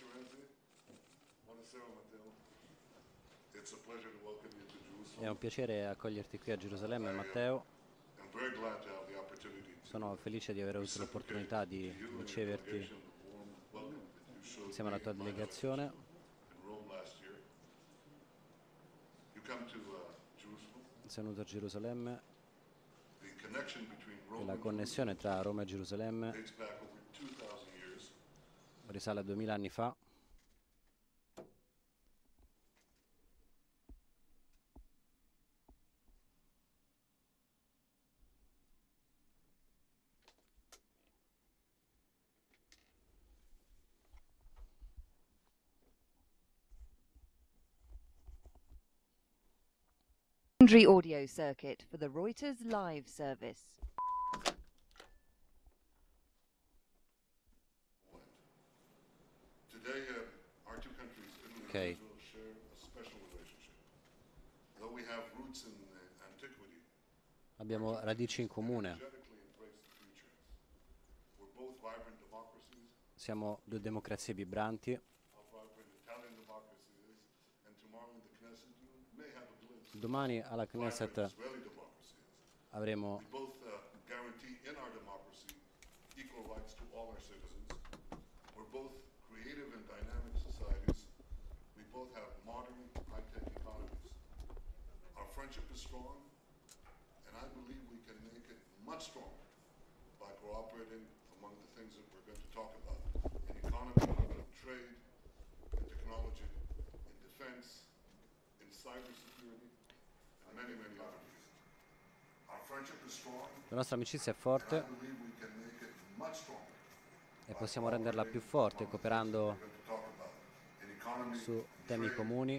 È un piacere accoglierti qui a Gerusalemme, Matteo. Sono felice di aver avuto l'opportunità di riceverti insieme alla tua delegazione. Sei venuto a Gerusalemme e la connessione tra Roma e Gerusalemme risale a 2000 anni fa. Audio circuit for the Reuters live service. Today, our two countries, Italy and Israel, share a special relationship. Though we have roots in antiquity, Abbiamo radici in comune. energetically embrace the future. We're both vibrant democracies. Siamo due democrazie vibranti. How vibrant Italian democracy is, and tomorrow in the Knesset, you may have a glimpse of Domani alla how vibrant Knesset Israeli democracy is. avremo We both guarantee in our democracy equal rights to all our citizens. We're both creative and dynamic societies. We both have modern, high-tech economies. Our friendship is strong, and I believe we can make it much stronger by cooperating among the things that we're going to talk about in economy, in trade, in technology, in defense, in cybersecurity, and many, many other things. Our friendship is strong, la nostra amicizia è and I forte believe we can make it much stronger e possiamo renderla più forte cooperando su temi comuni,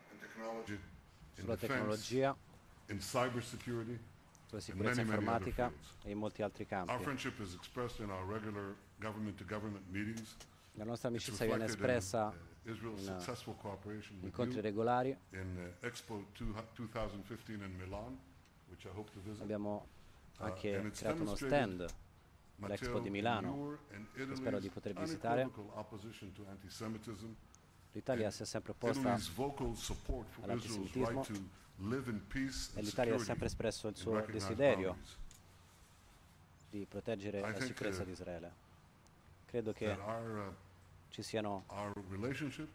sulla tecnologia, in cybersecurity, sulla sicurezza many, many other informatica fields. e in molti altri Our campi. friendship is expressed in our regular government-to-government meetings. La nostra It's amicizia viene reflected in espressa Israel's in successful cooperation with incontri you regolari. in Expo 2015 in Milan, which I hope to visit. Abbiamo anche and it's creato uno demonstrated, stand Matteo, all'Expo di in Milano your and che spero di Italy's poter visitare. unequivocal opposition to antisemitism, L'Italia si è sempre opposta Italy's vocal support for Israel's all'antisemitismo right to live in peace e and l'Italia ha security sempre espresso il in suo recognized desiderio boundaries. di proteggere I la think, sicurezza di Israele. Credo che That ci siano our relationship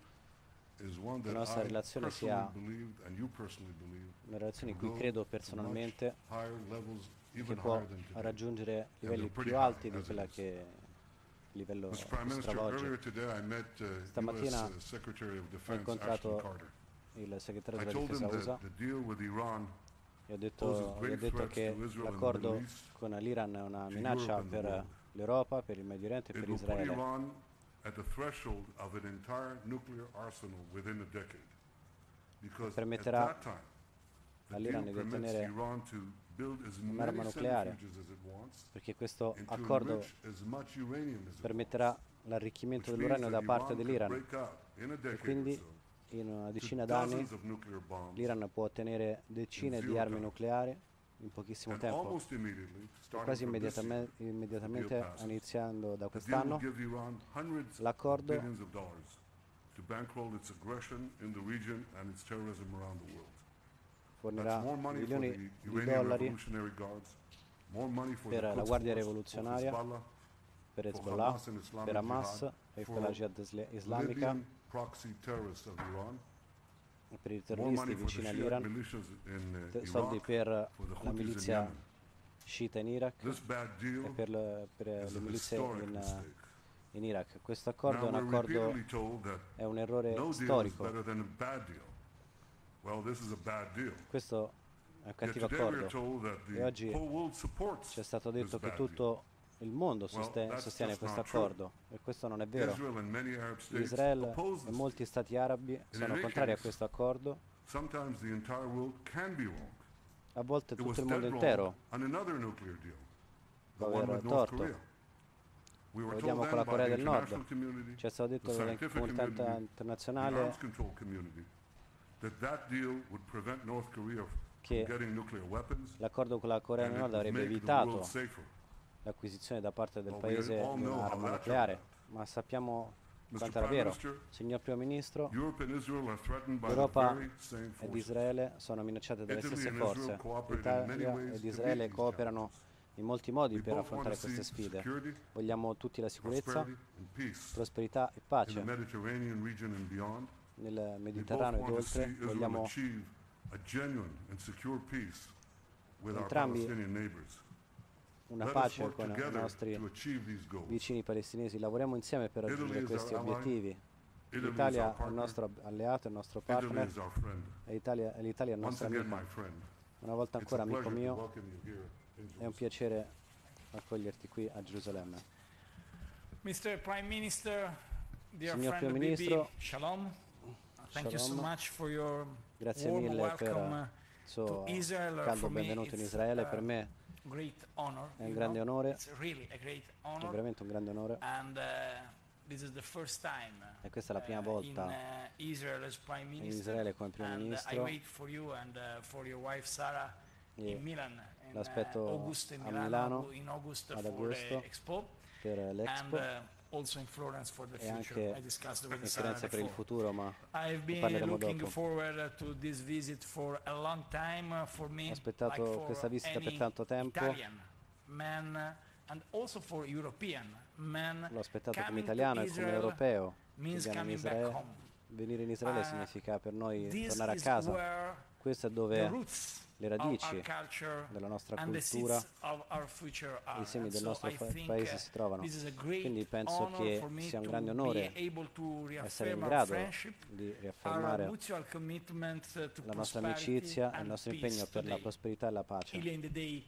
is one la that nostra I relazione personally sia believed and you personally believe una relazione in can cui go credo to personalmente much higher levels, che even può higher than today. raggiungere livelli they're pretty più alti high, di as it quella is. che livello Mr. Prime che Minister, earlier stravolge. today I met Stamattina U.S. Secretary of Ho Defense Ashton incontrato Carter. il segretario I della told difesa him USA that the deal with Iran e poses gli ho great detto threats che to Israel and the l'accordo Middle East. con l'Iran è una to minaccia Europe and the per world. l'Europa, per il Medio Oriente e It per will put Israele. Iran at the threshold of an entire nuclear arsenal within a decade. Because at Permetterà that time, the all'Iran deal di permits ottenere Iran to build as un'arma many nucleare, centrifuges as it wants perché questo and to accordo enrich as much uranium as it permetterà wants. l'arricchimento Which means dell'uranio that da parte Iran could dell'Iran break out in a e decade or quindi so in una to decina d'anni dozens of nuclear bombs l'Iran può ottenere decine in di zero armi time. nucleari in pochissimo And tempo. almost immediately, E starting quasi from this year, immediatamente, the deal passes. iniziando da The deal will quest'anno, give Iran hundreds of l'accordo billions of dollars to bankroll its aggression in the region and its terrorism around the world. fornirà That's more money for milioni the di Iranian dollari Revolutionary Guards, more money for per the la Quds Guardia Force, for Rivoluzionaria, Hezbollah, per for Hezbollah, Hamas and Islamic per Hamas Jihad, e per for la Jihad islamica Libyan proxy terrorists of Iran, e per i more money terroristi for the vicini Shiite all'Iran, militias in soldi Iraq, per for the la Houthis in milizia Yemen. sciita in Iraq This bad deal e per is le a milizie historic mistake. in Iraq. Questo accordo Now è un we're accordo, repeatedly told that è un errore no deal is storico. better than a bad deal. Well, this is a bad deal. Questo è un Yet cattivo today we are accordo. told that E the oggi whole world supports ci è stato this detto che bad deal. tutto il mondo Well, that's sostiene just questo not true. accordo e questo non è vero. Israel and many Arab states Israele oppose e this molti deal. stati arabi sono any contrari a case, questo accordo. Sometimes the entire world can be wrong. A volte It was tutto il mondo dead intero wrong on another nuclear deal, the può one aver with North torto. Korea. We were Lo told vediamo con then la by Corea the del Nord. international community, Ci è stato the detto dalla scientific comunità community, the internazionale arms control community, that deal would prevent North Korea from che getting nuclear weapons l'accordo con la Corea and del it Nord would avrebbe make the world evitato safer. l'acquisizione da parte del Well, we paese all di know how un'arma that nucleare, turned ma sappiamo quanto era vero. Signor Primo Ministro, Europa ed Israele sono minacciate dalle stesse forze. L'Italia ed Israele cooperano in molti modi per affrontare queste sfide. Vogliamo tutti la sicurezza, prosperità e pace nel Mediterraneo ed oltre. Vogliamo entrambi una pace con i nostri vicini palestinesi. Lavoriamo insieme per raggiungere questi obiettivi. L'Italia è il nostro alleato, il nostro partner, e l'Italia è il nostro amico. Una volta ancora, amico mio, è un piacere accoglierti qui a Gerusalemme. Mr. Prime Minister, dear Signor friend Primo Bibi, Ministro, Shalom. Thank you so Shalom. much for your Grazie warm mille per welcome il suo to Israel. caldo For me benvenuto in it's Israele. a Per me great honor. è un you grande know. onore, It's really a great è honor. veramente un grande onore. And this is the first time E questa è la prima volta in Israel as Prime in Minister. Israele come Primo And I Ministro. wait for you and for your wife Sarah E in Milan. In l'aspetto August in a Milano, Milano in August ad for agosto the Expo. per And l'Expo also in Florence for the e future. anche I discussed with in Sarah Firenze per il before. futuro, ma I've been parleremo looking dopo. forward to this visit for a long time for me. Ho aspettato like for questa visita per any tanto tempo. Italian man and also for European man. L'ho aspettato come Coming to italiano e come Israel europeo. means Che viene in coming back Israele. home. Venire in Israele Uh, significa per noi This tornare a is casa. where Questo è the dove roots le of radici our culture della nostra and the cultura seeds of our future are. e i semi And del so nostro I think, paese si trovano. this is a great Quindi penso honor che for me sia un to grande be onore able to essere in reaffirm our grado friendship, di our riaffermare mutual commitment to la nostra prosperity amicizia e il and nostro peace impegno per la today. prosperità e la pace. Earlier in the day,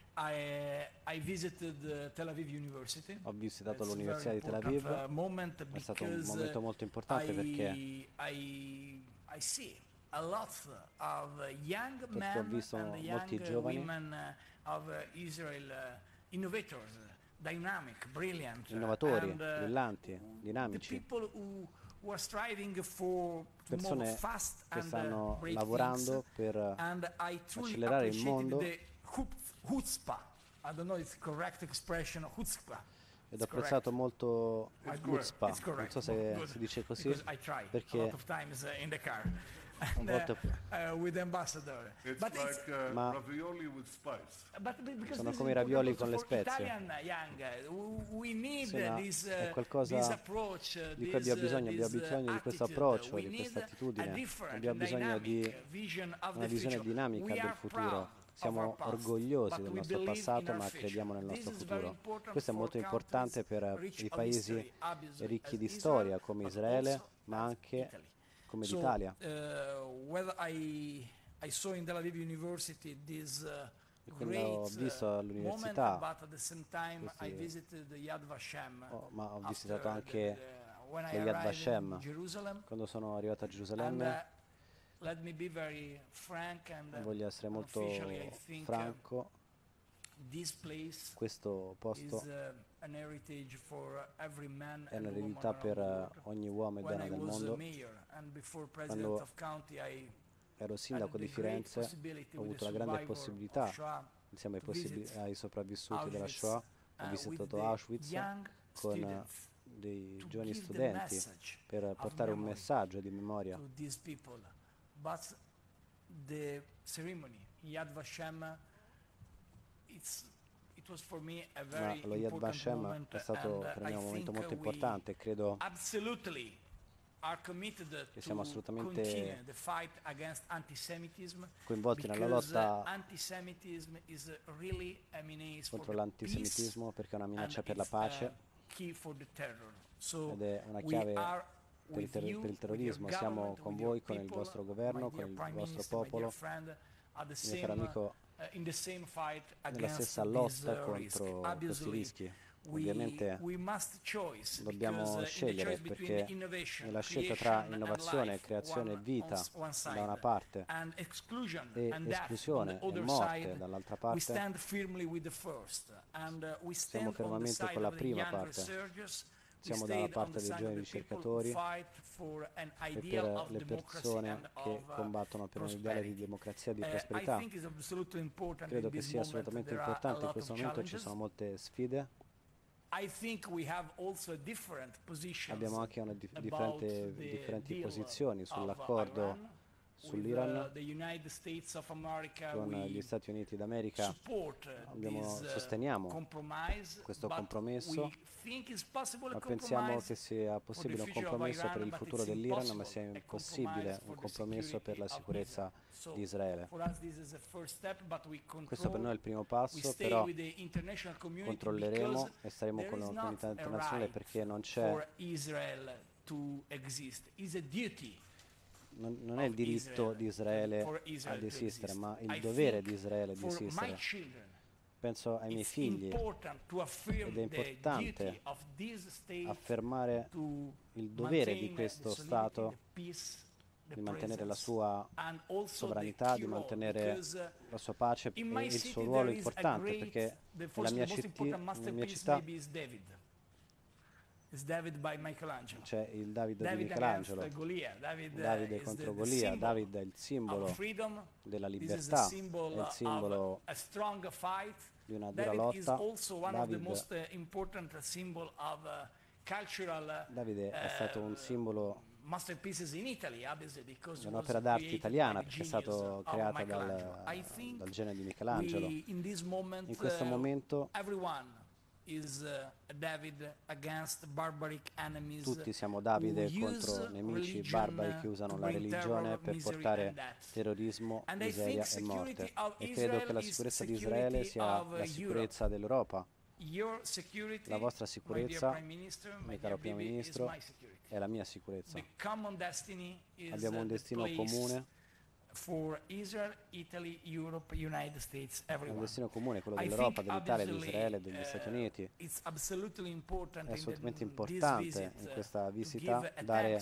I visited Tel Aviv University. Ho visitato That's a l'Università very di Tel important, Aviv. moment È stato un because, momento molto importante perché I see a lot of young ho men visto and molti young giovani women of Israel, innovators, dynamic, brilliant, innovatori, and, brillanti, the dinamici, people who are striving for to move persone fast che and stanno great lavorando things. per And I truly accelerare il appreciated mondo. the chutzpah. I don't know if it's the correct expression, chutzpah. ed ho apprezzato molto chutzpah, It's correct. non so se Good. si dice così, Because I try a perché lot of times in the car un and, volte with the ambassador. It's But like Ma- ravioli with spice. because sono this is come i important ravioli also con le for spezie. Italian young, we need Sì, ma this, è qualcosa this approach, di cui abbiamo bisogno di questo attitude. approccio, We di need questa attitudine. a different, Abbiamo bisogno di dynamic vision of una the visione future. dinamica We del are futuro. proud Siamo of our past, orgogliosi but del we nostro believe in passato, our ma future. crediamo nel This nostro is very futuro. important Questo è for molto importante per countries i rich of paesi history, obviously, ricchi as di Israel, storia come but Israele, also ma as anche Italy. come So, l'Italia. whether I saw in Tel Aviv University this quindi great ho visto moment, all'università but at the same time I questi- visited Yad Vashem. ma ho after visitato anche when I lo Yad arrived Vashem in Jerusalem. quando sono arrivato a And Gerusalemme. let me be very frank and Voglio essere molto officially I think franco, this place questo is posto an heritage for every man è and woman un'eredità around per the world. ogni uomo e When donna I del was a mondo. mayor and before president Quando of county, I ero sindaco had di the great Firenze, possibility ho with avuto the la grande survivor possibilità, of Shoah insieme to visit ai sopravvissuti della Auschwitz, Shoah, ho with visitato the Auschwitz young con students dei to giovani give the studenti message per of portare un memory messaggio di memoria. to these people. But the ceremony in Yad Vashem, it was for me a Ma very lo Yad important Vashem moment, è stato and per me I un momento think molto we importante. Credo absolutely are committed che siamo to assolutamente continue the fight against antisemitism, coinvolti nella because lotta antisemitism is really a menace for contro the l'antisemitismo perché è una peace, minaccia and per la it's pace a key for the terror. So ed è una we chiave are per il, with you, per il with terrorismo. your Siamo government, con with voi, your con il people, vostro my governo, dear con il Prime vostro Minister, my dear popolo, friend, at the mio same, caro amico, in the same fight nella against stessa this lotta risk. contro questi Obviously, rischi. Ovviamente we must choice, dobbiamo because, in the scegliere choice between perché innovation, nella scelta tra creation and innovazione, life, creazione e one vita on side, da una parte and exclusion e and death on esclusione the e other morte side, dall'altra we parte, stand firmly with the first, and we stand on the fermamente side con la of the prima young parte. researchers. We Siamo dalla stayed on parte the dei side giovani of the people ricercatori who fight for an e ideal per of le democracy persone and che of combattono per un ideale di prosperity. democrazia e di I prosperità. think it's absolutely important Credo in che this sia moment. assolutamente There are a importante. In lot questo of momento ci challenges. sono molte sfide Abbiamo anche differenti posizioni sull'accordo sull'Iran. Con gli Stati Uniti d'America sosteniamo questo compromesso, ma pensiamo che sia possibile un compromesso per il futuro dell'Iran, ma sia impossibile un compromesso per la sicurezza di Israele. Questo per noi è il primo passo, però controlleremo e staremo con la comunità internazionale perché non c'è... Non è il diritto di Israele ad esistere, ma il dovere di Israele di esistere. Penso ai miei figli ed è importante affermare il dovere di questo Stato di mantenere la sua sovranità, di mantenere la sua pace e il suo ruolo importante, perché nella mia città c'è il Davide di Michelangelo, Davide contro Golia. Davide è il simbolo della libertà, è il simbolo di una dura lotta. Davide è stato un simbolo di un'opera d'arte italiana perché è stato creata dal genio di Michelangelo. In questo momento tutti siamo Davide contro nemici barbari che usano la religione per portare terrorismo, miseria e morte. E credo che la sicurezza di Israele sia la sicurezza dell'Europa. La vostra sicurezza, mio caro Primo Ministro, è la mia sicurezza. Abbiamo un destino comune. È un destino comune, quello dell'Europa, dell'Italia, di Israele e degli Stati Uniti. È assolutamente importante in questa visita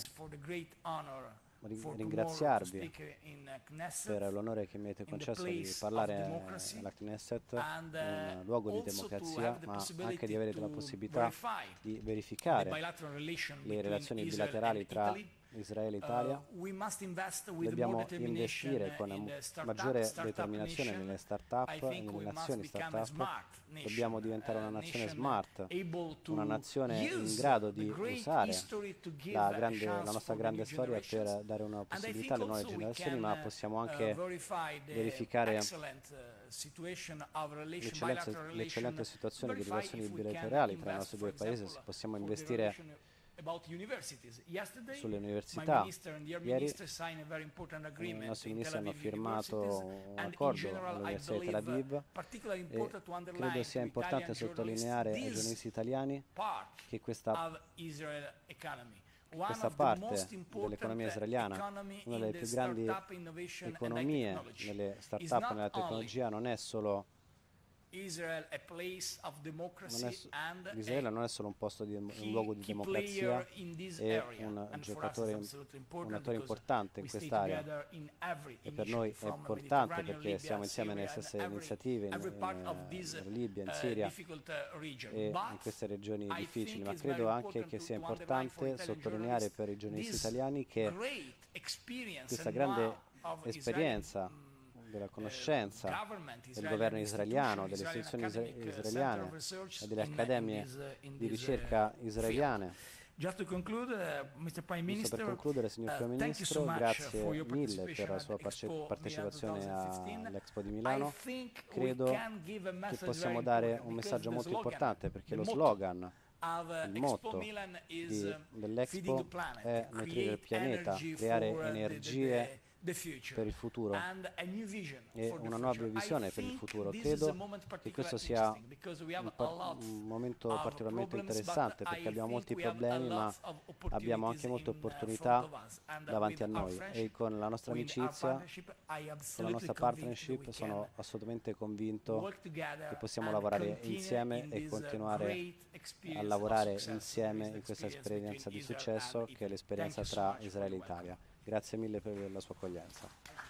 ringraziarvi per l'onore che mi avete concesso di parlare alla Knesset, un luogo di democrazia, ma anche di avere la possibilità di verificare le relazioni bilaterali tra Israele e Italia. Dobbiamo investire con maggiore determinazione nelle start-up e nelle nazioni start-up. Dobbiamo diventare una nazione smart, una nazione in grado di usare la nostra grande storia per dare una possibilità alle nuove generazioni, ma possiamo anche verificare l'eccellente situazione di relazioni bilaterali tra i nostri due paesi. Possiamo investire sulle università. Ieri i nostri ministri hanno firmato un accordo all'Università di Tel Aviv e credo sia importante sottolineare ai giornalisti italiani che questa parte dell'economia israeliana, una delle più grandi economie nelle start-up e nella tecnologia, non è solo Israele non è solo un luogo di democrazia, è un attore importante in quest'area e per noi è importante perché siamo insieme nelle stesse iniziative in Libia, in Siria e in queste regioni difficili, ma credo anche che sia importante sottolineare per i giornalisti italiani che questa grande esperienza della conoscenza del governo israeliano, delle istituzioni israeliane e delle accademie di ricerca israeliane. Giusto per concludere, signor Primo Ministro, grazie mille per la sua partecipazione all'Expo di Milano. Credo che possiamo dare un messaggio molto importante perché lo slogan, il motto dell'Expo è nutrire il pianeta, creare energie per il futuro e una nuova visione per il futuro. Credo che questo sia un momento particolarmente interessante perché abbiamo molti problemi ma abbiamo anche molte opportunità davanti a noi e con la nostra amicizia, con la nostra partnership sono assolutamente convinto che possiamo lavorare insieme e continuare a lavorare insieme in questa esperienza di successo che è l'esperienza tra Israele e Italia. Grazie mille per la sua accoglienza.